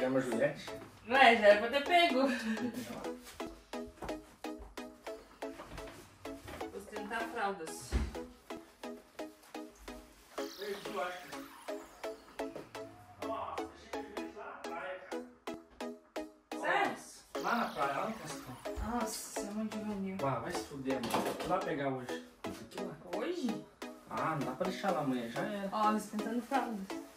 pegar uma Juliette. Vai, já era pra ter pego. Vou tentar fraldas. Perdi, eu acho. Nossa, achei que eu lá na praia, cara. Sério? Lá na praia, lá no Castão. Nossa, isso é muito juvenil. Ah, vai se fuder, mano. Vou lá pegar hoje. Isso aqui lá. Hoje? Ah, não dá pra deixar lá amanhã, já era. Ó, esquentando fraldas.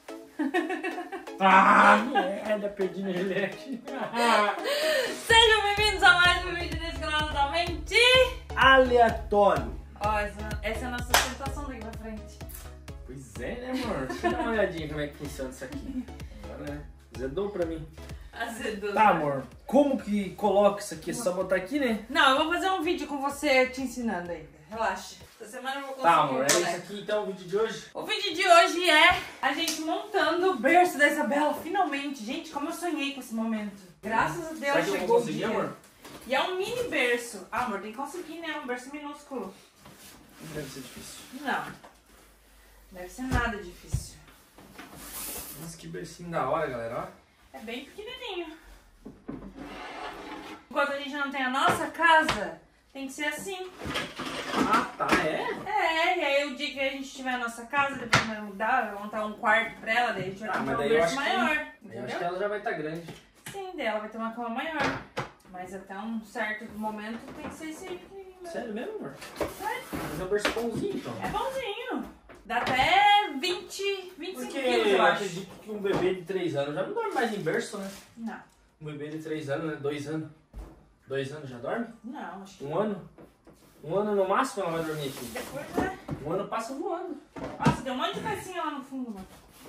Ah, merda, perdi na Juliette. Sejam bem-vindos a mais um vídeo desse canal totalmente Aleatório. Ó, essa é a nossa sensação daqui pra frente. Pois é, né, amor? Deixa eu dar uma olhadinha como é que funciona isso aqui. Agora, né? Zedou pra mim. Azedou. Tá, amor. Como que coloca isso aqui? É só botar aqui, né? Não, eu vou fazer um vídeo com você te ensinando ainda. Relaxa. Essa semana eu vou conseguir. Tá, amor. É fazer. isso aqui então o vídeo de hoje? O vídeo de hoje é a gente montando o berço da Isabela, finalmente. Gente, como eu sonhei com esse momento. Graças a Deus Será que eu chegou vou o conseguir, dia. amor? E é um mini berço. Ah, amor, tem que conseguir, né? Um berço minúsculo. Não deve ser difícil. Não. Deve ser nada difícil. Nossa, que bercinho da hora, galera. Ó. É bem pequenininho. Enquanto a gente não tem a nossa casa, tem que ser assim. Ah, tá. É? É, e aí o dia que a gente tiver a nossa casa, depois vai mudar, vai montar um quarto pra ela, daí a gente vai Ah, comprar mas um daí eu berço acho que- maior. Eu acho que Entendeu? ela já vai estar grande. Sim, daí ela vai ter uma cama maior. Mas até um certo momento tem que ser esse pequenininho mesmo. Sério mesmo, amor? Sério? Mas é um berço bonzinho, então. É bonzinho. Dá até 25 Porque quilos, eu eu acho. acredito que um bebê de 3 anos já não dorme mais em berço, né? Não, Um bebê de 3 anos, né? 2 anos. 2 anos já dorme? não, acho que 1 ano? 1 ano no máximo ela vai dormir aqui. depois, né? 1 ano passa voando. Nossa, tem um monte de pecinha lá no fundo, mano.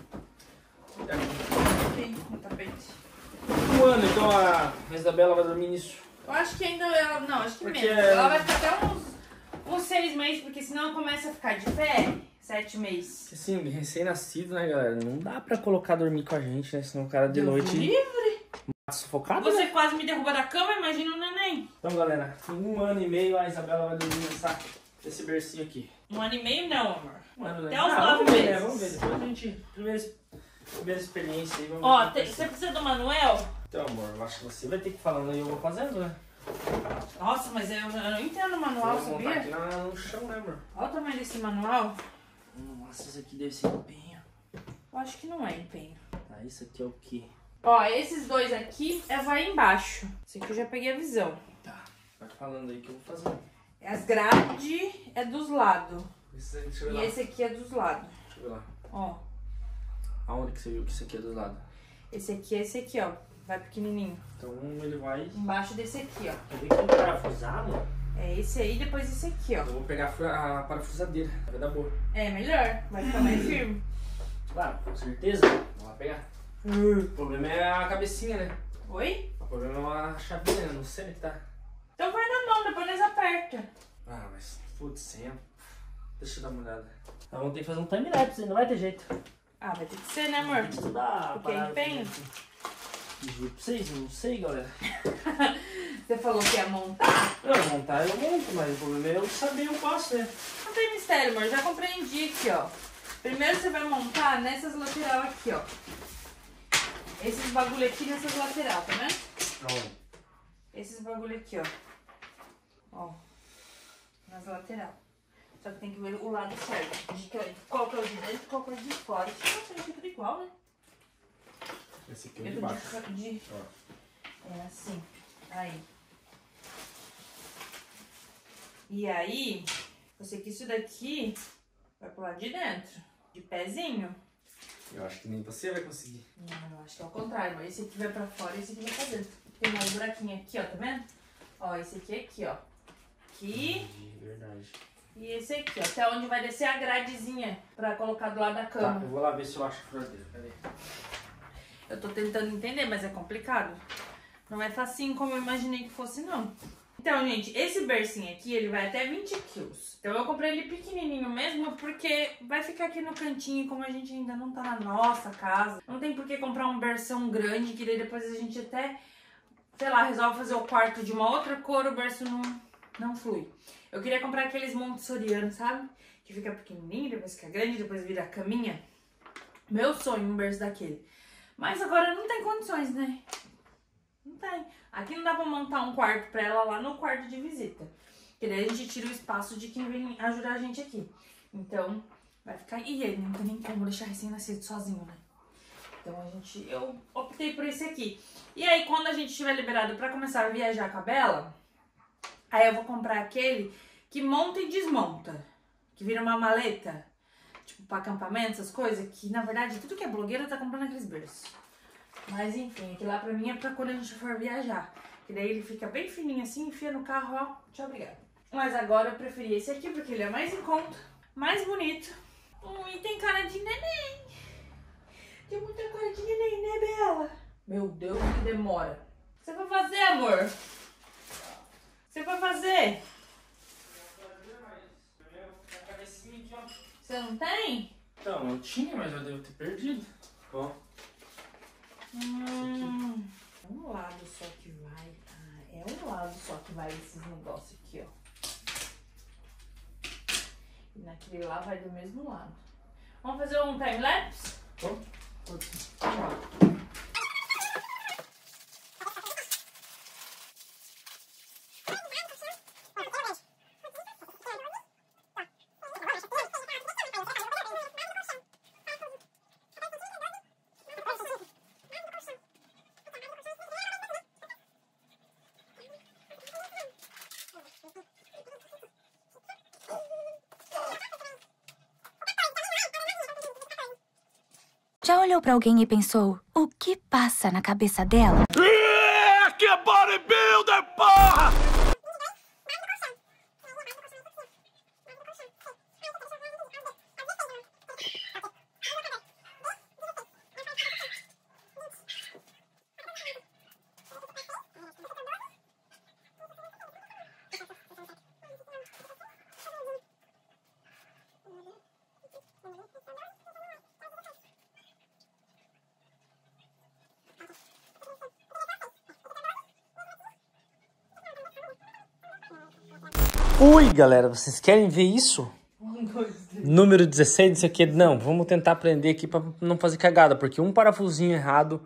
Aqui, no tapete. 1 ano, então a Isabela vai dormir nisso. Eu acho que ainda ela. Não, acho que Porque menos. Ela vai ficar até uns 6 meses, porque senão ela começa a ficar de pé. 7 meses. Assim, recém-nascido, né, galera? Não dá pra colocar dormir com a gente, né? Senão o cara de Deus noite livre. mata sufocado, Você né? quase me derruba da cama, imagina o neném. Então, galera, em 1 ano e meio a Isabela vai dormir nesse bercinho aqui. 1 ano e meio não, amor. 1 ano, né? Até uns 9 vamos ver, né? meses. Vamos ver. Depois a gente... Primeira experiência aí, vamos ver. Ó, como vai ser. você precisa do Manuel? Então, amor, eu acho que você vai ter que falar e eu vou fazendo, né? Nossa, mas eu não entendo o manual, Vou montar aqui sabia? no chão, né, amor? Olha o tamanho desse manual. Nossa, isso aqui deve ser empenho. Eu acho que não é empenho. Tá, isso aqui é o quê? Ó, esses dois aqui vai embaixo. Esse aqui eu já peguei a visão. Tá, vai falando aí que eu vou fazer. As grades é dos lados. Deixa eu ver E lá. esse aqui é dos lados. Deixa eu ver lá. Ó, Aonde que você viu que isso aqui é do lado? esse aqui, ó. Vai pequenininho. Então ele vai... Embaixo desse aqui, ó. Quer ver que tem parafusado? É esse aí, depois esse aqui, ó. Eu vou pegar a parafusadeira, vai dar boa. É melhor, vai ficar mais firme. Claro, com certeza. Vamos lá pegar. O problema é a cabecinha, né? Oi? O problema é a chavinha, né? Não sei onde que tá. Então vai na mão, depois nós aperta. Ah, mas putz, sem. Deixa eu dar uma olhada. Nós vamos ter que fazer um time-lapse, não vai ter jeito. Ah, vai ter que ser, né, amor? Tem que estudar. Porque é empenho. Juro pra vocês, eu não sei, galera. Você falou que ia montar? Eu montar, eu monto, mas o problema é eu saber o passo, né? Não tem mistério, amor. Já compreendi aqui, ó. Primeiro você vai montar nessas lateral aqui, ó. Esses bagulho aqui nessas lateral, tá vendo? Aonde? Esses bagulho aqui, ó. Ó. Nas lateral. Só que tem que ver o lado certo. Qual que é o de dentro e qual que é o de fora. Isso não tem tudo igual, né? Esse aqui é o de Eu baixo. É assim. Aí. E aí, eu sei que isso daqui vai pro lado de dentro. De pezinho. Eu acho que nem você vai conseguir. Não, eu acho que é o contrário. Mas esse aqui vai pra fora e esse aqui vai pra dentro. Tem mais buraquinho aqui, ó, tá vendo? Ó, esse aqui, ó. Aqui. Verdade. E esse aqui, ó. Até onde vai descer a gradezinha pra colocar do lado da Tá, cama. eu vou lá ver se eu acho a furadeira. Cadê? Eu tô tentando entender, mas é complicado. Não é facinho como eu imaginei que fosse, não. Então, gente, esse bercinho aqui, ele vai até 20 quilos. Então eu comprei ele pequenininho mesmo, porque vai ficar aqui no cantinho, como a gente ainda não tá na nossa casa. Não tem por que comprar um berção grande, que daí depois a gente até, sei lá, resolve fazer o quarto de uma outra cor, o berço não flui. Eu queria comprar aqueles montessorianos, sabe? Que fica pequenininho, depois fica grande, depois vira a caminha. Meu sonho, um berço daquele. Mas agora não tem condições, né? Não tem. Aqui não dá pra montar um quarto pra ela lá no quarto de visita. Porque daí a gente tira o espaço de quem vem ajudar a gente aqui. Então, vai ficar... E ele não tem nem como deixar recém-nascido sozinho, né? Então eu optei por esse aqui. E aí, quando a gente estiver liberado pra começar a viajar com a Bela, aí eu vou comprar aquele que monta e desmonta. Que vira uma maleta. Tipo, pra acampamento, essas coisas. Que, na verdade, tudo que é blogueira tá comprando aqueles berços. Mas, enfim, aquele lá pra mim é pra quando a gente for viajar. Que daí ele fica bem fininho assim, enfia no carro, ó. Tchau, obrigada. Mas agora eu preferi esse aqui porque ele é mais em conta, mais bonito. E tem cara de neném. Tem muita cara de neném, né, Bela? Meu Deus, que demora. O que você vai fazer, amor? O que você vai fazer? Você não tem? Então, eu tinha, mas eu devo ter perdido. Ó. É um lado só que vai. Ah, é um lado só que vai esses negócios aqui, ó. E naquele lá vai do mesmo lado. Vamos fazer um time-lapse? Pode ser. Já olhou pra alguém e pensou, o que passa na cabeça dela? Que é bodybuilder, porra! Ui, galera, vocês querem ver isso? Número 16, isso aqui. Não, vamos tentar aprender aqui pra não fazer cagada, porque um parafusinho errado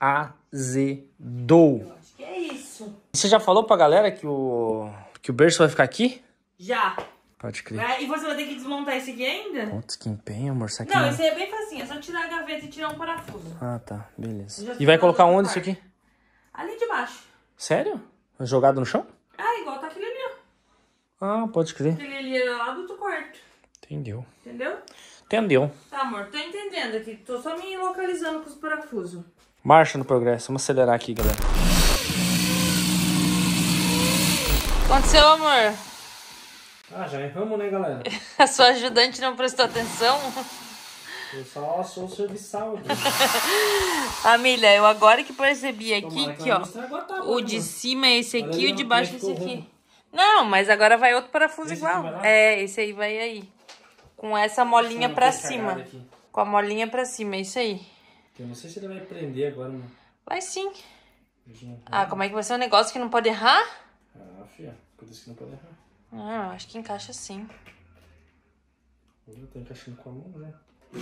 azedou. Acho que é isso. Você já falou pra galera que o berço vai ficar aqui? Já. Pode crer. E você vai ter que desmontar esse aqui ainda? Putz, que empenho, amor. Isso aqui Não, esse aí é bem facinho. É só tirar a gaveta e tirar um parafuso. Ah, tá. Beleza. Já E vai fiz colocar no outro onde isso quarto. aqui? Ali de baixo. Sério? Jogado no chão? Ah, igual tá aquele ali, ó. Ah, pode crer. Aquele ali era lá do outro quarto. Entendeu. Entendeu? Entendeu. Tá, amor. Tô entendendo aqui. Tô só me localizando com os parafusos. Marcha no progresso. Vamos acelerar aqui, galera. Aconteceu, amor? Ah, já erramos, né, galera? A sua ajudante não prestou atenção? Eu só sou o serviçal aqui. Família, eu agora que percebi aqui Tomara que, ó, não estragou a tábua, o né, de mano? cima é esse Olha aqui ali, e o de ó, baixo é como é esse que aqui. ficou Não, mas agora vai outro parafuso Esse igual. aqui vai lá? É, esse aí vai aí. Com essa molinha Não, pra tem cima. cagada aqui. Com a molinha pra cima, é isso aí. Eu não sei se ele vai prender agora, mano. Vai sim. Ah, como é que vai ser um negócio que não pode errar? Ah, fia. Por isso que não pode errar. Ah, acho que encaixa sim. Eu tô encaixando com a mão, né?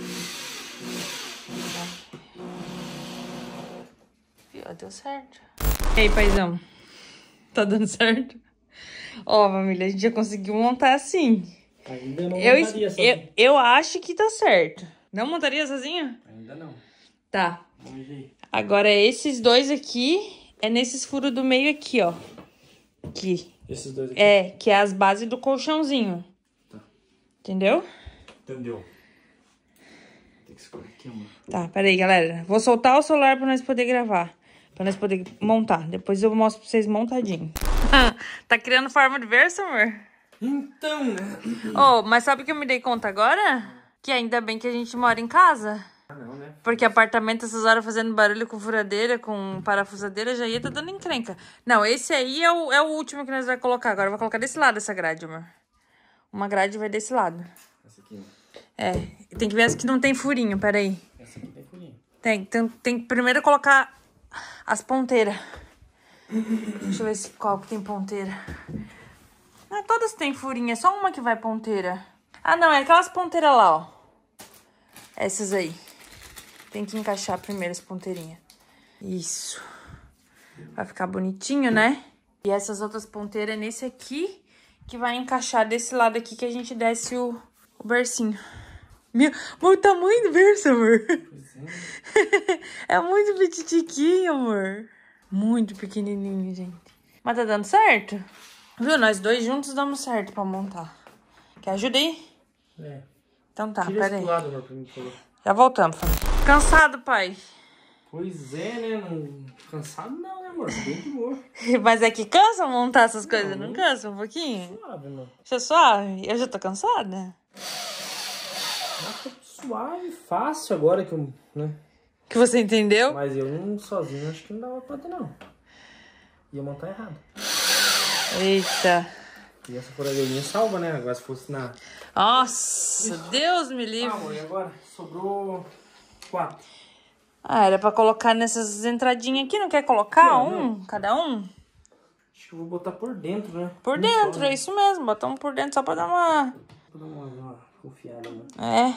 Ó, deu certo. E aí, paizão? Tá dando certo? Ó, família, a gente já conseguiu montar assim. Ainda não montaria sozinho. Eu acho que tá certo. Não montaria sozinho? Ainda não. Tá. Vamos ver. Agora, esses dois aqui, é nesses furos do meio aqui, ó. Aqui. Esses dois aqui? É, que é as bases do colchãozinho. Tá. Entendeu? Entendeu. Tem que escolher aqui, amor. Tá, peraí, galera. Vou soltar o celular pra nós poder gravar. Pra nós poder montar. Depois eu mostro pra vocês montadinho. Tá criando forma de berço, amor? Então, né? Oh, mas sabe o que eu me dei conta agora? Que ainda bem que a gente mora em casa. Ah, não, né? Porque apartamento essas horas fazendo barulho com furadeira, com parafusadeira, já ia tá dando encrenca. Não, esse aí é o último que nós vamos colocar. Agora eu vou colocar desse lado essa grade, amor. Uma grade vai desse lado. Essa aqui, ó. É, tem que ver as que não tem furinho, peraí. Essa aqui tem furinho. Tem que primeiro colocar as ponteiras. Deixa eu ver qual que tem ponteira. Ah, todas têm furinho, é só uma que vai ponteira. Ah, não, é aquelas ponteiras lá, ó. Essas aí. tem que encaixar primeiro as ponteirinhas. Isso. Vai ficar bonitinho, né? E essas outras ponteiras nesse aqui, que vai encaixar desse lado aqui que a gente desce o bercinho. Meu, o tamanho do berço, amor. É muito petitiquinho, amor. Muito pequenininho, gente. Mas tá dando certo? Viu? Nós dois juntos damos certo pra montar. Quer ajuda aí? É. Então tá, Tira pera aí. lado, amor, pra mim, por favor. Já voltamos, família. Cansado, pai? Pois é, né? Não... Cansado não, né, amor? Bem de boa. Mas é que cansa montar essas coisas, não cansa um pouquinho? Suave, amor. Você é suave? Eu já tô cansada. Nossa, suave, fácil agora que eu... né? Que você entendeu? Mas eu não sozinho, acho que não dava conta, não. Ia montar errado. Eita. E essa furadeira salva, né? Agora se fosse na... Nossa, Deus me livre. Ah, amor, e agora? Sobrou 4. Ah, era pra colocar nessas entradinhas aqui, não quer colocar Não. cada um? Acho que eu vou botar por dentro, né? Por dentro, é isso mesmo. Botar um por dentro só pra dar uma... Vou dar uma confiada, né? É.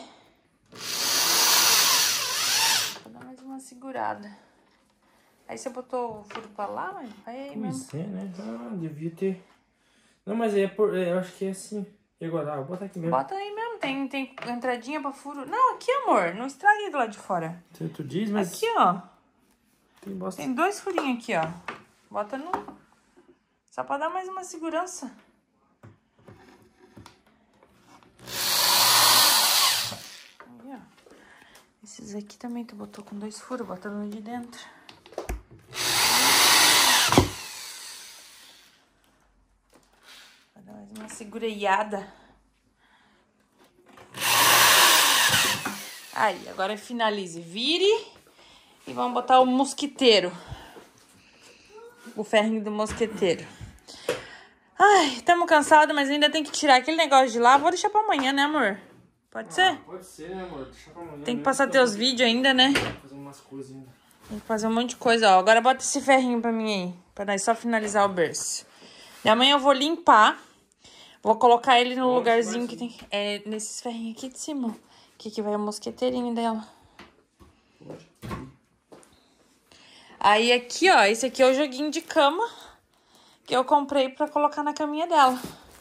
Vou dar mais uma segurada. Aí você botou o furo pra lá, mas vai aí mesmo. Pois é, né? Ah, devia ter... Não, mas aí é por... eu acho que é assim. E agora? Ah, vou botar aqui mesmo. Bota aí mesmo, tem entradinha pra furo. Não, aqui, amor, não estrague do lado de fora. Tu diz, mas... Aqui, ó. Tem bosta. Tem 2 furinhos aqui, ó. Bota no... Só pra dar mais uma segurança. Aí, ó. Esses aqui também tu botou com 2 furos, bota no de dentro. Vai dar mais uma segureiada. Aí, agora finalize. Vire e vamos botar o mosquiteiro. O ferrinho do mosqueteiro. Ai, estamos cansados, mas ainda tem que tirar aquele negócio de lá. Vou deixar pra amanhã, né, amor? Pode ser? Pode ser, né, amor? Deixa pra amanhã. Tem que passar teus vídeos ainda, né? Fazer umas coisas ainda. Tem que fazer um monte de coisa, ó. Agora bota esse ferrinho pra mim aí. Pra nós só finalizar o berço. E amanhã eu vou limpar. Vou colocar ele no lugarzinho que tem... É, nesses ferrinhos aqui de cima. Que vai o mosqueteirinho dela. Aí aqui, ó. Esse aqui é o joguinho de cama. Que eu comprei pra colocar na caminha dela.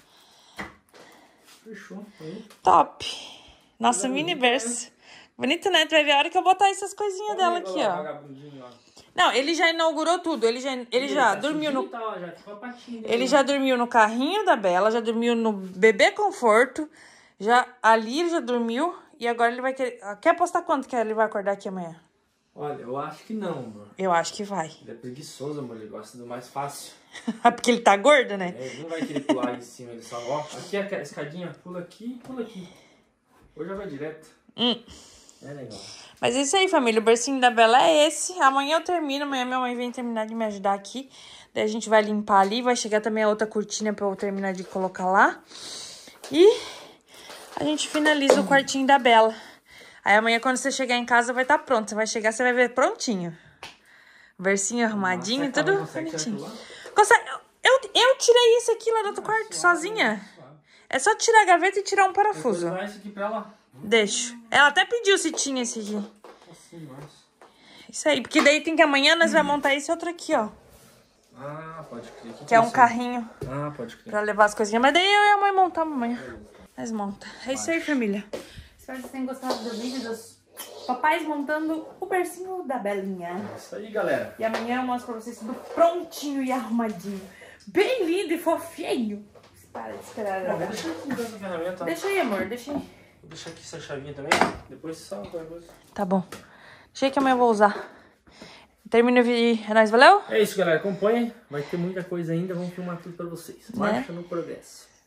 Fechou. Aí. Top. Nossa, mini berço. Bonito, né? Tu vai ver a hora que eu botar essas coisinhas dela aqui, ó. Não, ele já inaugurou tudo. Ele já dormiu no... Ele já dormiu no carrinho da Bela, já dormiu no bebê conforto. Ali ele já dormiu. E agora ele vai querer... Quer apostar quanto que ele vai acordar aqui amanhã? Olha, eu acho que não, amor. Eu acho que vai. Ele é preguiçoso, amor. Ele gosta do mais fácil. Porque ele tá gordo, né? É, ele não vai querer pular em cima. Ele só, ó, aqui é a escadinha. Pula aqui, pula aqui. Hoje já vai direto. É legal. Mas é isso aí, família. O bercinho da Bela é esse. Amanhã eu termino. Amanhã minha mãe vem terminar de me ajudar aqui. Daí a gente vai limpar ali. Vai chegar também a outra cortina pra eu terminar de colocar lá. E a gente finaliza o quartinho da Bela. Aí amanhã, quando você chegar em casa, vai estar pronto. Você vai chegar, você vai ver prontinho. Bercinho arrumadinho, Nossa, tudo consegue bonitinho. Consegue? Eu tirei isso aqui lá do outro quarto, sozinha. É só tirar a gaveta e tirar um parafuso. Vou levar isso aqui pra ela. Deixa. Ela até pediu se tinha esse aqui. Isso aí, porque daí tem que amanhã nós vamos montar esse outro aqui, ó. Ah, pode crer. Que é um carrinho Ah, pode crer. pra levar as coisinhas. Mas daí eu e a mãe montamos amanhã. Nós monta. É isso aí, família. Espero que vocês tenham gostado do vídeo dos papais montando o bercinho da Belinha. É isso aí, galera. E amanhã eu mostro pra vocês tudo prontinho e arrumadinho. Bem lindo e fofinho. Para de esperar. Bom, deixa aqui essa ferramenta. Deixa aí, amor. Deixa aí. Vou deixar aqui essa chavinha também. Depois você salva qualquer coisa. Tá bom. Deixa aí que amanhã eu vou usar. Termina o vídeo. É nóis, valeu? É isso, galera. Acompanhem. Vai ter muita coisa ainda. Vamos filmar tudo pra vocês. Marcha no progresso.